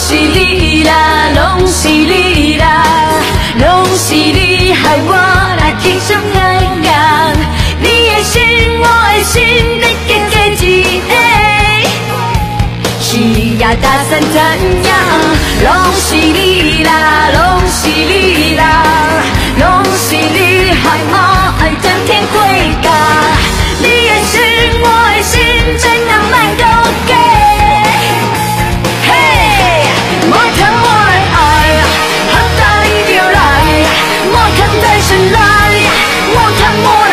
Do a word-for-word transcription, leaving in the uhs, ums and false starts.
是你啦，拢是你啦，拢是你害我来轻松爱人。你的心，我的心，你结结一个，是呀，打算怎样？拢是你啦，拢是你啦，拢是你害我爱整天回家。你的心，我的心，怎样卖都给。嘿，莫看我的爱，好大你就来，莫看再生来，莫看我。